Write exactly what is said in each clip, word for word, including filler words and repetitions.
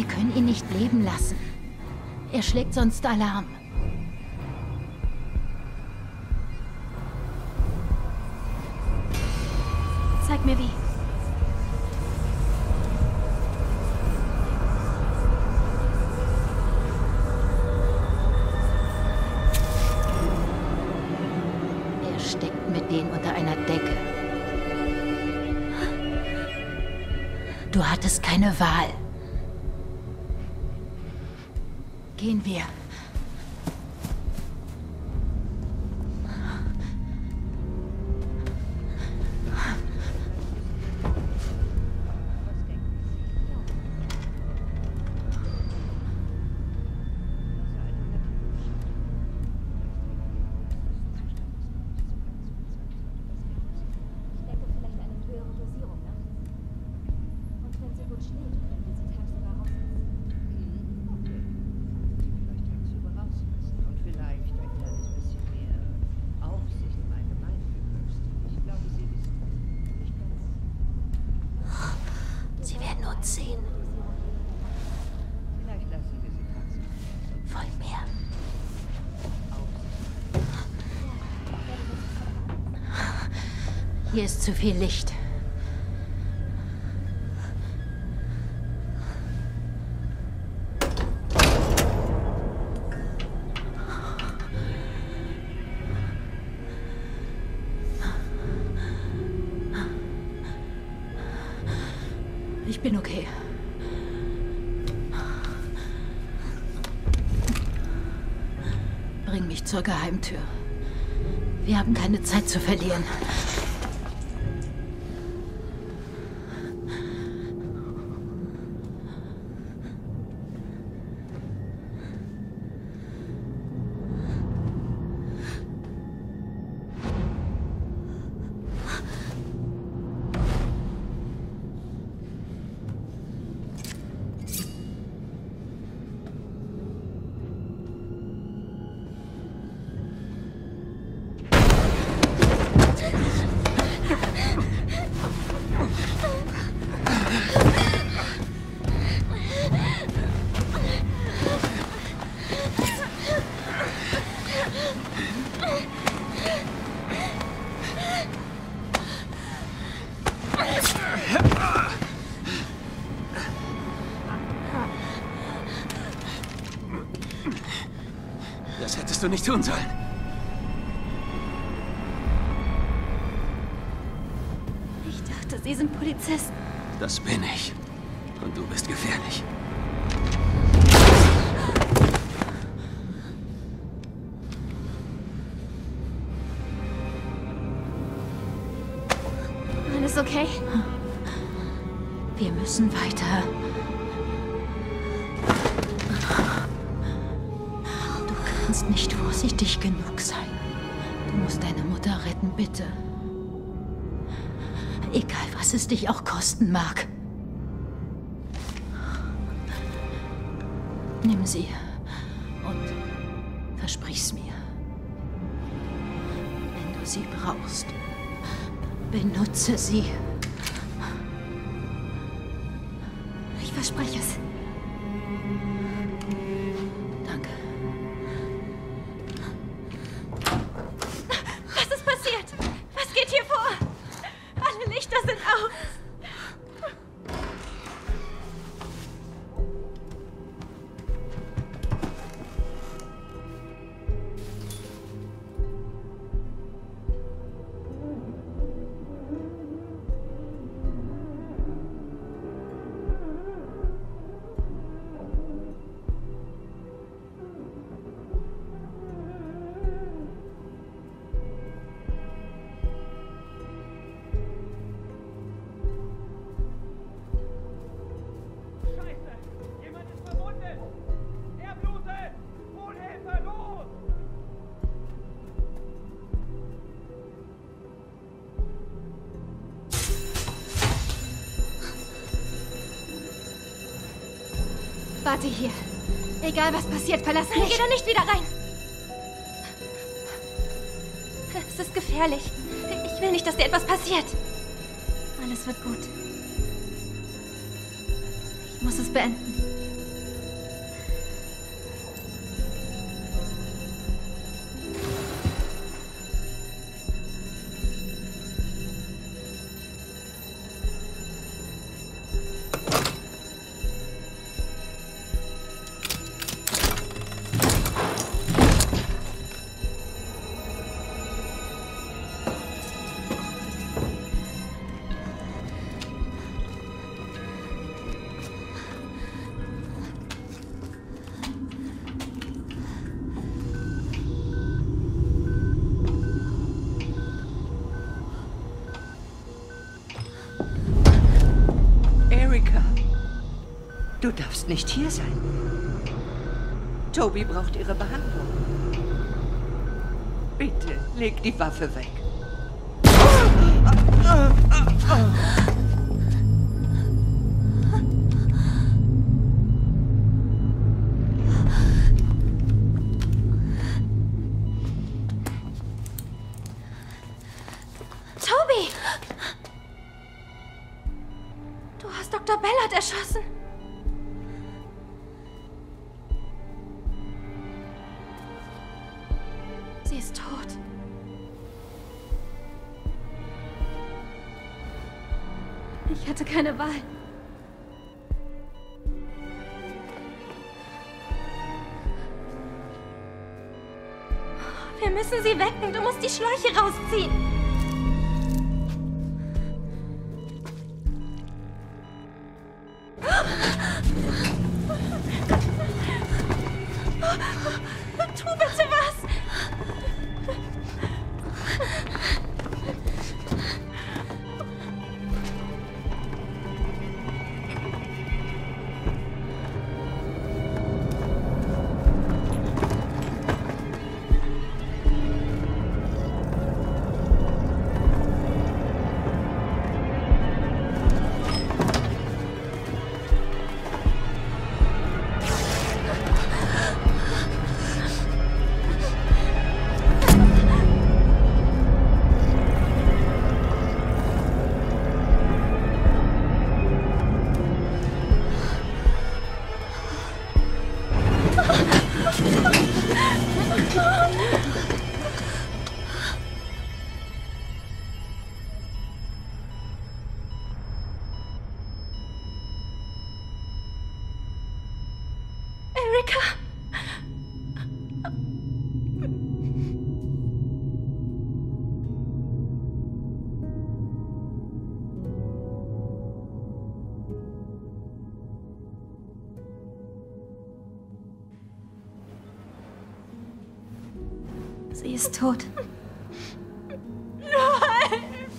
Wir können ihn nicht leben lassen. Er schlägt sonst Alarm. Zeig mir wie. Er steckt mit denen unter einer Decke. Du hattest keine Wahl. Gehen wir. Sie werden uns sehen. Folg mir. Hier ist zu viel Licht. Ich bin okay. Bring mich zur Geheimtür. Wir haben keine Zeit zu verlieren. Das hättest du nicht tun sollen. Ich dachte, Sie sind Polizist. Das bin ich. Und du bist gefährlich. Alles okay? Wir müssen weiter. Du kannst nicht vorsichtig genug sein. Du musst deine Mutter retten, bitte. Egal, was es dich auch kosten mag. Nimm sie und versprich's mir. Wenn du sie brauchst, benutze sie. Ich verspreche es. Danke. Was ist passiert? Was geht hier vor? Alle Lichter sind aus. Warte hier. Egal was passiert, verlass mich. Geh da nicht wieder rein. Es ist gefährlich. Ich will nicht, dass dir etwas passiert. Alles wird gut. Ich muss es beenden. Du darfst nicht hier sein. Toby braucht ihre Behandlung. Bitte, leg die Waffe weg. Toby! Du hast Doktor Ballard erschossen. Sie ist tot. Ich hatte keine Wahl. Wir müssen sie wecken. Du musst die Schläuche rausziehen. Tu bitte was! Erica! Sie ist tot. Nein!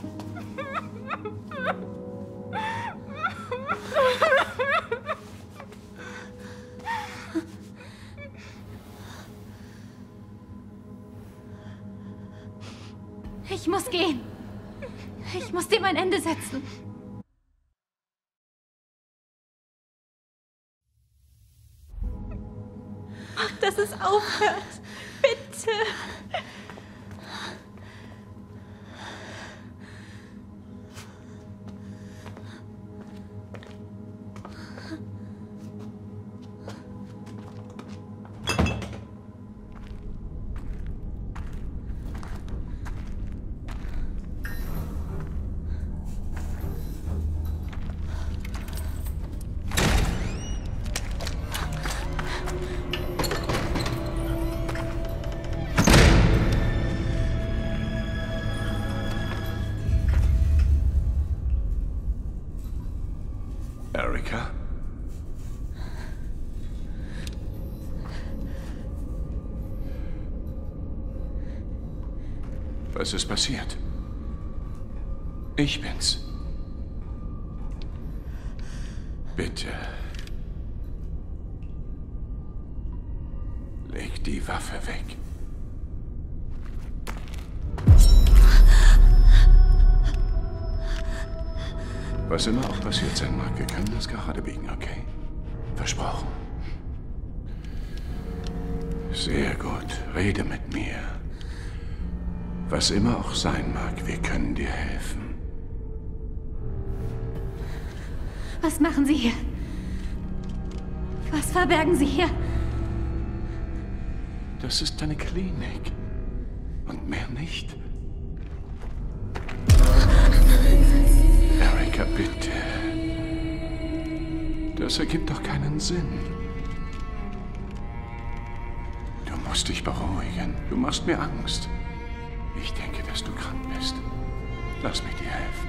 Ich muss gehen. Ich muss dem ein Ende setzen. Mach, dass es aufhört. Bitte. Erica? Was ist passiert? Ich bin's. Bitte. Leg die Waffe weg. Was immer auch passiert sein mag, wir können das gerade biegen, okay? Versprochen. Sehr gut. Rede mit mir. Was immer auch sein mag, wir können dir helfen. Was machen Sie hier? Was verbergen Sie hier? Das ist deine Klinik. Und mehr nicht. Erica, bitte. Das ergibt doch keinen Sinn. Du musst dich beruhigen. Du machst mir Angst. Ich denke, dass du krank bist. Lass mich dir helfen.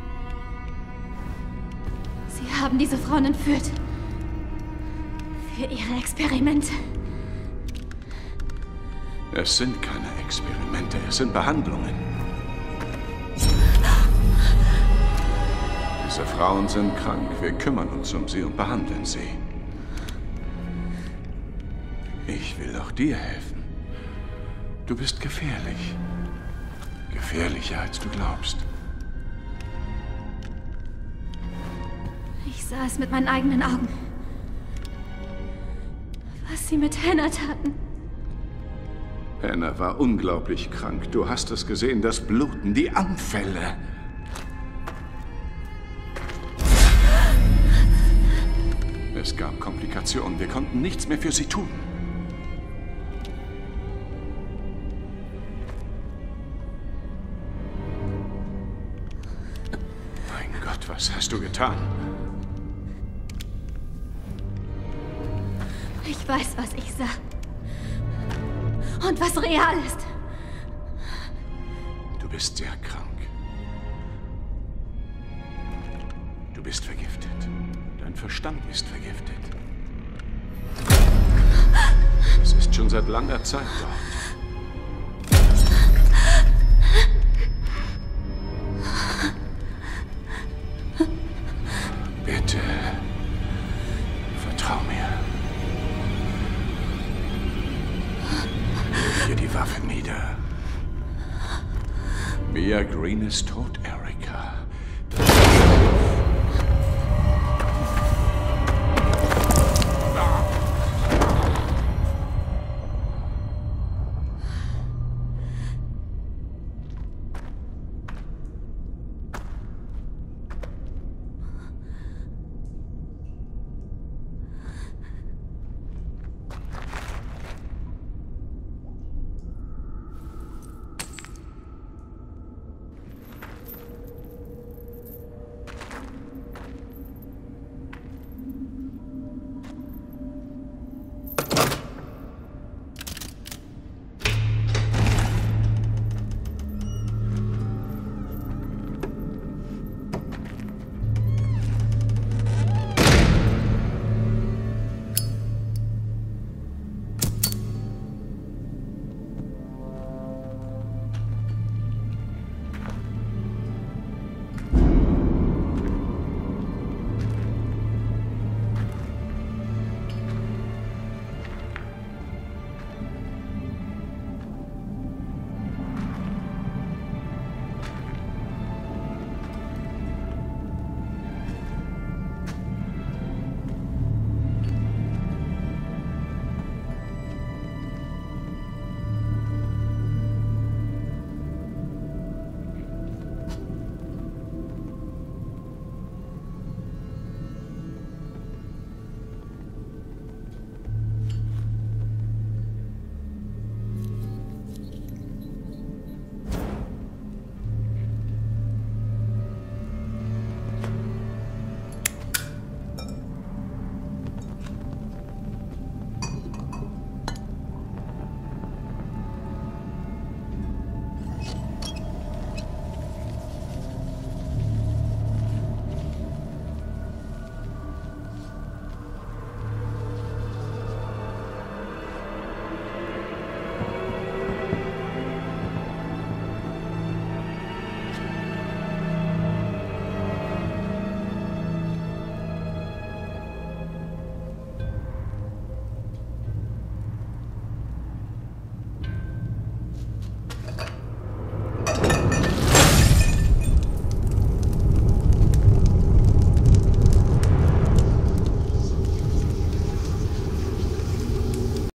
Sie haben diese Frauen entführt. Für ihre Experimente. Es sind keine Experimente, es sind Behandlungen. Diese Frauen sind krank. Wir kümmern uns um sie und behandeln sie. Ich will auch dir helfen. Du bist gefährlich. Gefährlicher, als du glaubst. Ich sah es mit meinen eigenen Augen. Was sie mit Hannah taten. Hannah war unglaublich krank. Du hast es gesehen, das Bluten, die Anfälle. Es gab Komplikationen. Wir konnten nichts mehr für sie tun. Mein Gott, was hast du getan? Ich weiß, was ich sah. Und was real ist. Du bist sehr krank. Du bist vergiftet. Dein Verstand ist vergiftet. Es ist schon seit langer Zeit dort. Bitte, vertrau mir. Leg hier die Waffe nieder. Mia Green ist tot, Aaron.